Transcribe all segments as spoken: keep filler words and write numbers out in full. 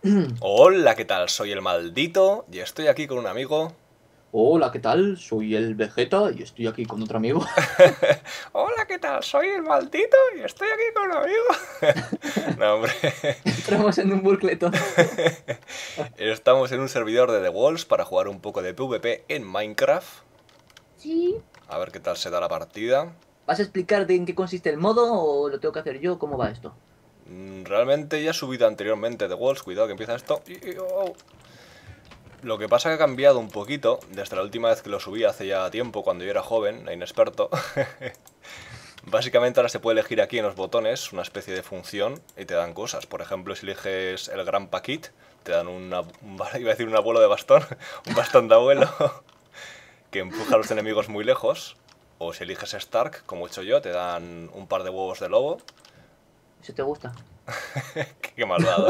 Hola, ¿qué tal? Soy el Maldito y estoy aquí con un amigo. Hola, ¿qué tal? Soy el Vegeta y estoy aquí con otro amigo. Hola, ¿qué tal? Soy el Maldito y estoy aquí con un amigo. No, hombre. Entramos en un bucle tonto. Estamos en un servidor de The Walls para jugar un poco de PvP en Minecraft. Sí. A ver qué tal se da la partida. ¿Vas a explicar de en qué consiste el modo o lo tengo que hacer yo? ¿Cómo va esto? Mm, Realmente ya he subido anteriormente The Walls. Cuidado que empieza esto. Y- y- oh. Lo que pasa es que ha cambiado un poquito desde la última vez que lo subí hace ya tiempo, cuando yo era joven e inexperto. Básicamente ahora se puede elegir aquí en los botones una especie de función y te dan cosas. Por ejemplo, si eliges el Gran Paquit, te dan una, un, iba a decir un abuelo de bastón, un bastón de abuelo que empuja a los enemigos muy lejos. O si eliges Stark, como he hecho yo, te dan un par de huevos de lobo. ¿Eso te gusta? Qué malvado.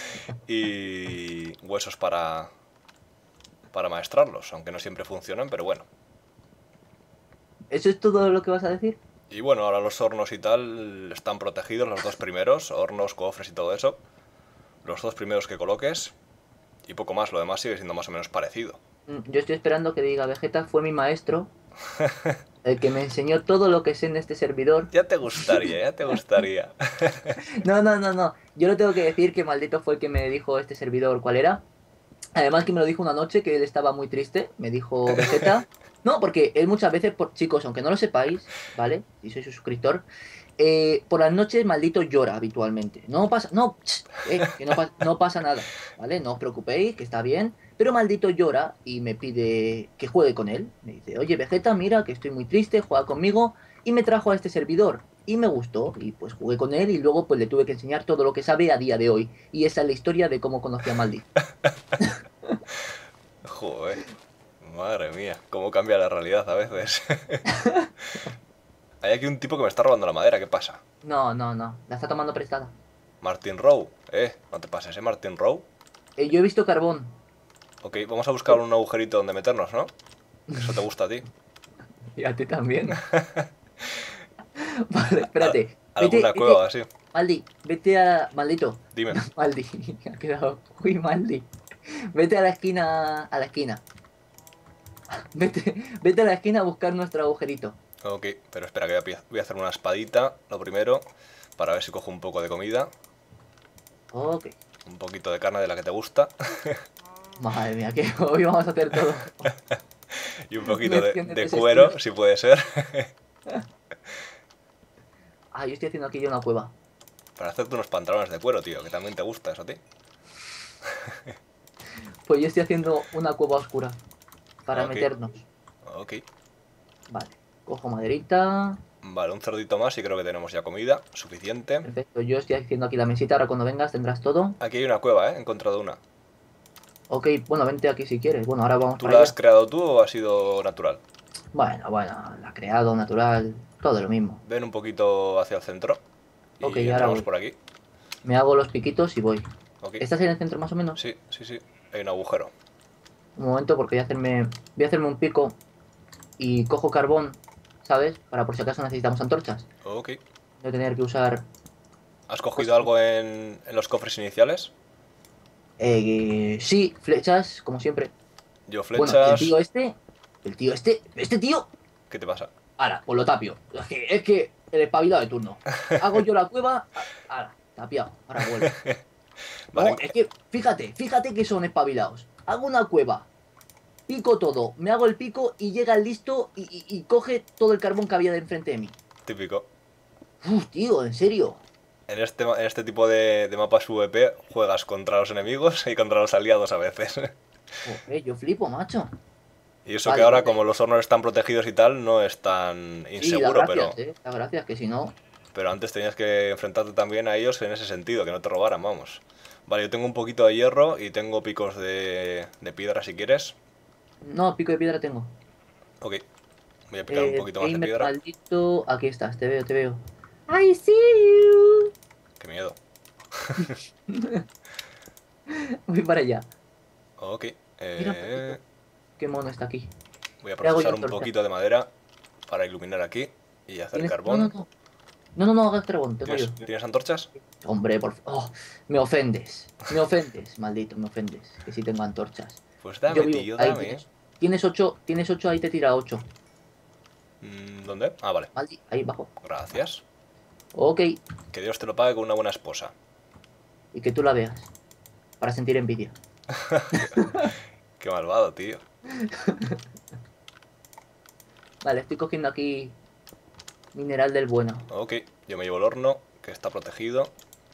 Y huesos para, para maestrarlos, aunque no siempre funcionan, pero bueno. ¿Eso es todo lo que vas a decir? Y bueno, ahora los hornos y tal están protegidos, los dos primeros, hornos, cofres y todo eso. Los dos primeros que coloques. Y poco más, lo demás sigue siendo más o menos parecido. Mm, Yo estoy esperando que diga Vegeta fue mi maestro, el que me enseñó todo lo que sé en este servidor. Ya te gustaría, ya te gustaría. No, no, no, no. Yo no tengo que decir que maldito fue el que me dijo este servidor cuál era. Además que me lo dijo una noche que él estaba muy triste. Me dijo Vegeta. No, porque él muchas veces, por, chicos, aunque no lo sepáis, ¿vale? Si sois suscriptor, eh, por las noches maldito llora habitualmente. No pasa, no, ch, eh, que no, pa- no pasa nada, ¿vale? No os preocupéis, que está bien. Pero maldito llora y me pide que juegue con él. Me dice, oye, Vegeta, mira que estoy muy triste, juega conmigo. Y me trajo a este servidor. Y me gustó. Y pues jugué con él y luego pues le tuve que enseñar todo lo que sabe a día de hoy. Y esa es la historia de cómo conocí a Maldito. Joder, madre mía, cómo cambia la realidad a veces. Hay aquí un tipo que me está robando la madera, ¿qué pasa? No, no, no. La está tomando prestada. Martin Rowe, eh, no te pases, eh, Martin Rowe. Eh, yo he visto carbón. Ok, vamos a buscar un agujerito donde meternos, ¿no? Que eso te gusta a ti. Y a ti también. Vale, ¿Al- espérate. Vete, ¿Alguna cueva o vete. así? Maldi, vete a. Maldito. Dime. Maldi. Ha quedado muy Maldi. Vete a la esquina. A la esquina. Vete, vete a la esquina a buscar nuestro agujerito. Ok, pero espera que voy a, voy a hacer una espadita, lo primero, para ver si cojo un poco de comida, Ok. un poquito de carne de la que te gusta, Madre mía, que hoy vamos a hacer todo. y un poquito de, Menciones de cuero, desestimadas. si puede ser, Ah, yo estoy haciendo aquí ya una cueva. para hacerte unos pantalones de cuero, tío, que también te gusta eso a ti. Pues yo estoy haciendo una cueva oscura. Para Ok, meternos. ok. Vale. Cojo maderita. Vale, un cerdito más y creo que tenemos ya comida suficiente. Perfecto. Yo estoy haciendo aquí la mesita. Ahora cuando vengas tendrás todo. Aquí hay una cueva, ¿eh? He encontrado una. Ok, bueno, vente aquí si quieres. Bueno, ahora vamos ¿Tú para la has allá. creado tú o ha sido natural? Bueno, bueno, la creado, natural, todo lo mismo. Ven un poquito hacia el centro Ok, y ahora entramos voy. por aquí. Me hago los piquitos y voy. Ok, ¿Estás en el centro más o menos? sí, sí, sí, hay un agujero. Un momento porque voy a hacerme, voy a hacerme un pico y cojo carbón, ¿sabes? Para por si acaso necesitamos antorchas. Ok. No tener que usar ¿Has cogido cosas. algo en, en los cofres iniciales? Eh, sí, flechas, como siempre. Yo Bueno, el flechas. tío este, el tío este, este tío, ¿Qué te pasa? ahora, pues lo tapio. Es que, es que el espabilado de turno. Hago yo la cueva, a- ahora, tapiado, ahora vuelve. Vale, No, es que, fíjate, fíjate que son espabilados. Hago una cueva, pico todo, me hago el pico y llega el listo y, y- y coge todo el carbón que había de enfrente de mí. típico. Uf, tío, en serio. En este, en este tipo de, de mapas PvP juegas contra los enemigos y contra los aliados a veces. Joder, yo flipo, macho. Y eso que Vale, ahora, como ¿dónde? los hornos están protegidos y tal, no es tan Sí, da inseguro, pero, gracias, eh. Da gracias, que si no. pero antes tenías que enfrentarte también a ellos en ese sentido, que no te robaran, vamos. Vale, yo tengo un poquito de hierro y tengo picos de, de piedra si quieres. No, pico de piedra tengo. Ok, voy a picar un Eh, poquito más de gamer piedra. maldito. Aquí estás, te veo, te veo. I see you. Qué miedo. Voy para allá. Ok, Mira, eh, maldito. Qué mono está aquí. voy a Te hago yo procesar un antorcha. poquito de madera para iluminar aquí y hacer ¿Tienes? No, no, carbón. no. No, no, no hagas dragón, tengo yo. ¿Tienes, ¿Tienes antorchas? Hombre, por favor. Oh, me ofendes. Me ofendes, maldito, me ofendes. Que sí tengo antorchas. Pues Yo dame, vivo. tío, Ahí dame. tienes. Tienes ocho, tienes ocho, ahí te tira ocho. Mm, ¿Dónde? Ah, vale. Maldi, ahí bajo. Gracias. Ok. Que Dios te lo pague con una buena esposa. Y que tú la veas. Para sentir envidia. Qué malvado, tío. Vale, estoy cogiendo aquí mineral del bueno. Ok, yo me llevo el horno, que está protegido.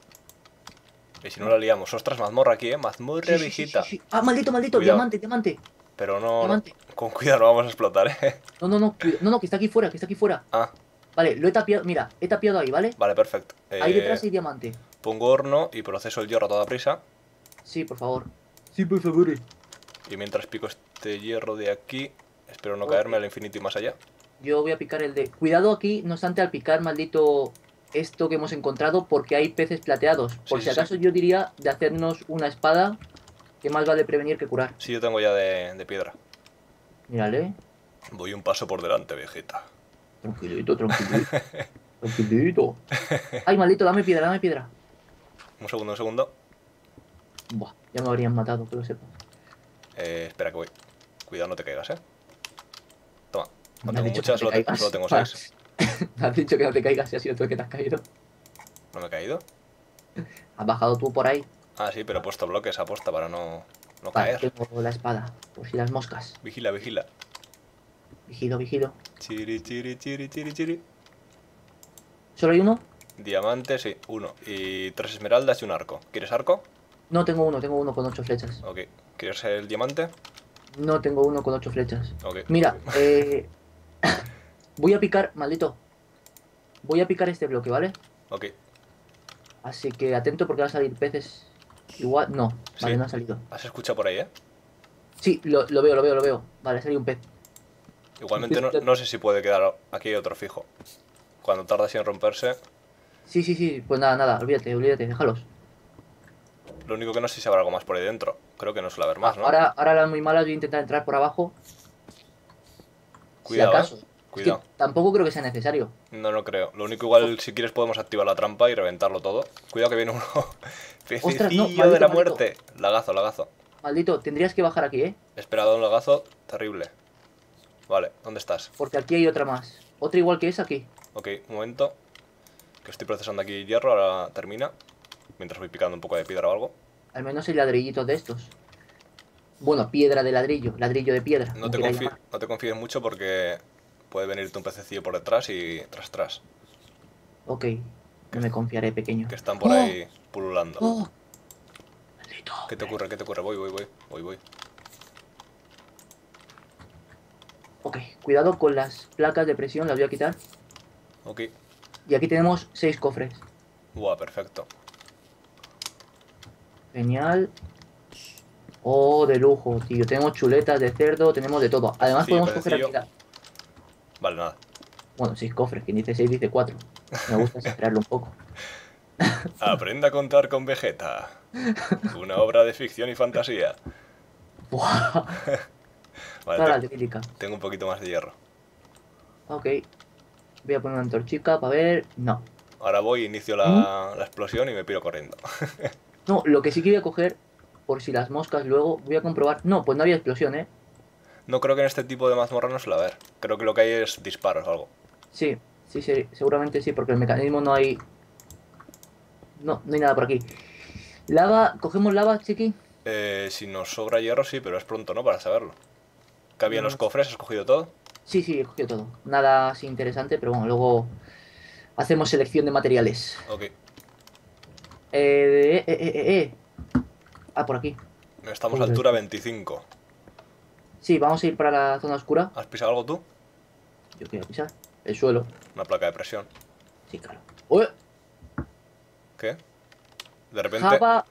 Y si no la liamos. Ostras, mazmorra aquí, ¿eh? Mazmorra, Sí, sí, sí, viejita. sí, sí. Ah, maldito, maldito. Cuidado. Diamante, diamante. Pero no, no, Diamante. con cuidado, no vamos a explotar, ¿eh? No, no, no, cuida- no, no, que está aquí fuera, que está aquí fuera. Ah, Vale, lo he tapiado, mira, he tapiado ahí, ¿vale? vale, perfecto. Ahí Eh, detrás hay diamante. pongo horno y proceso el hierro a toda prisa. Sí, por favor. Sí, por favor. Y mientras pico este hierro de aquí, espero no Ok. caerme al infinito y más allá. Yo voy a picar el de... Cuidado aquí, no obstante, al picar, maldito, esto que hemos encontrado, porque hay peces plateados. Por Sí, si sí, acaso yo diría de hacernos una espada, que más vale prevenir que curar. Sí, yo tengo ya de, de piedra. Mírale. Voy un paso por delante, viejita. Tranquilito, tranquilito. Tranquilito. Ay, maldito, dame piedra, dame piedra. Un segundo, un segundo. Buah, ya me habrían matado, que lo sepas. Eh, espera que voy. Cuidado, no te caigas, ¿eh? Toma. No Me has tengo dicho que muchas, no te solo, caigas. solo tengo seis. Me has dicho que no te caigas si ha sido tú el que te has caído. ¿No me he caído? Has bajado tú por ahí. Ah, sí, pero he puesto bloques a posta para no, no Vale, caer. tengo la espada. Por si las moscas. Vigila, vigila. Vigilo, vigilo. Chiri, chiri, chiri, chiri, chiri. ¿Solo hay uno? Diamante, sí, uno. Y tres esmeraldas y un arco. ¿Quieres arco? No, tengo uno, tengo uno con ocho flechas. Ok. ¿Quieres el diamante? No, tengo uno con ocho flechas. Ok. Mira, eh... voy a picar, maldito. Voy a picar este bloque, ¿vale? Ok. Así que atento porque van a salir peces. Igual, no. Vale, Sí. no ha salido. ¿Has escuchado por ahí, eh? Sí, lo, lo veo, lo veo, lo veo. Vale, ha salido un pez. Igualmente no, no sé si puede quedar aquí otro fijo. Cuando tarda así en romperse. Sí, sí, sí. Pues nada, nada. Olvídate, olvídate. Déjalos. Lo único que no sé si habrá algo más por ahí dentro. Creo que no suele haber más, ¿no? Ahora, ahora las muy malas voy a intentar entrar por abajo. Cuidado, si acaso. eh. Es Cuidado. que tampoco creo que sea necesario. No, no creo. Lo único igual, si quieres, podemos activar la trampa y reventarlo todo. Cuidado que viene uno. Pececillo maldito, de la maldito. muerte. Lagazo, lagazo. Maldito, tendrías que bajar aquí, ¿eh? He esperado un lagazo terrible. Vale, ¿dónde estás? Porque aquí hay otra más. Otra igual que esa aquí. Ok, un momento. Que estoy procesando aquí hierro, ahora termina. Mientras voy picando un poco de piedra o algo. Al menos hay ladrillitos de estos. Bueno, piedra de ladrillo. Ladrillo de piedra. No como te, queráis confi- llamar. no te confíes mucho porque puede venirte un pececillo por detrás y tras tras. Ok. No me confiaré, pequeño. Que están por ¡Oh! ahí pululando. ¡Oh! Maldito. ¿Qué te ocurre? ¿Qué te ocurre? Voy, voy, voy. Voy, voy. Ok, cuidado con las placas de presión, las voy a quitar. Ok. Y aquí tenemos seis cofres. Buah, perfecto. Genial. Oh, de lujo, tío. Tenemos chuletas de cerdo, tenemos de todo. Además Sí, podemos coger pececillo. aquí la... Vale, nada. Bueno, seis cofres. Quien dice seis dice cuatro. Me gusta exagerarlo un poco. Aprenda a contar con Vegeta. Una obra de ficción y fantasía. ¡Buah! Vale, Toda la te- lírica. tengo un poquito más de hierro. Ok. Voy a poner una antorchica para ver... No. Ahora voy, inicio la, la explosión y me piro corriendo. No, lo que sí que voy a coger, por si las moscas luego, voy a comprobar... No, pues no había explosión, ¿eh? No creo que en este tipo de mazmorra no suele haber. Creo que lo que hay es disparos o algo. Sí, sí, sí, seguramente sí, porque el mecanismo no hay... No, no hay nada por aquí. Lava, cogemos lava, chiqui. Eh, si nos sobra hierro, sí, pero es pronto, ¿no? Para saberlo. ¿Qué había en No los sé. cofres? ¿Has cogido todo? Sí, sí, he cogido todo. Nada así interesante, pero bueno, luego hacemos selección de materiales. Ok. Eh, eh, eh, eh, eh. Ah, por aquí. Estamos a Joder. altura veinticinco. Sí, vamos a ir para la zona oscura. ¿Has pisado algo tú? Yo quiero pisar. El suelo. Una placa de presión. Sí, claro. ¡Uy! ¿Qué? De repente Java.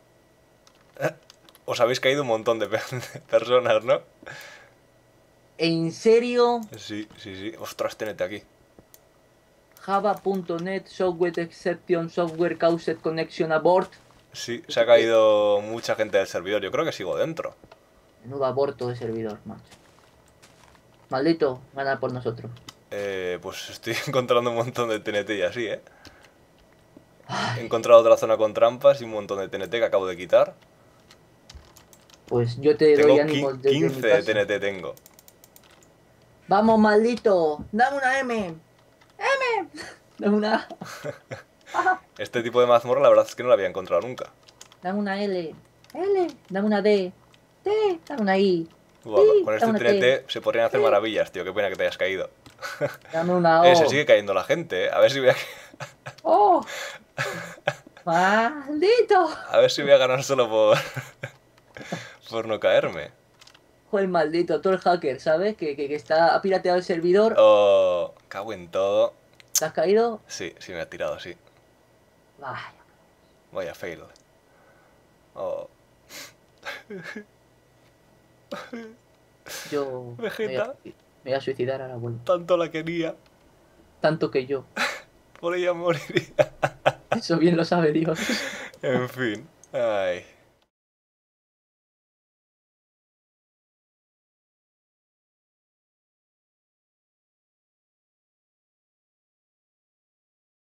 os habéis caído un montón de, pe- de personas, ¿no? ¿En serio? Sí, sí, sí. Ostras, tenete aquí. Java.net software exception software caused connection abort. Sí, se ha caído mucha gente del servidor. Yo creo que sigo dentro. Menudo aborto de servidor, macho. Maldito, gana por nosotros. Eh, pues estoy encontrando un montón de T N T y así, ¿eh? He encontrado otra zona con trampas y un montón de T N T que acabo de quitar. Pues yo te doy Tengo ánimos desde mi quince de casa. T N T tengo. Vamos, maldito. Dame una M. M. Dame una A. Este tipo de mazmorra la verdad es que no la había encontrado nunca. Dame una L. L. Dame una D. D. Dame una I. Buah, I. con este Dame una T N T T. se podrían hacer T. maravillas, tío. Qué pena que te hayas caído. Dame una Eh, se O. sigue cayendo la gente, ¿eh? A ver si voy a, ¡Oh! ¡Maldito! a ver si voy a ganar solo por, por no caerme. Joder, maldito, todo el hacker, ¿sabes? Que, que, que está, ha pirateado el servidor. Oh, cago en todo. ¿Te has caído? Sí, sí me ha tirado, sí. Vaya. Vaya fail. Oh. Yo me voy, a, Vegeta, me voy a suicidar ahora, bueno. tanto la quería. Tanto que yo. Por ella moriría. Eso bien lo sabe Dios. En fin. Ay.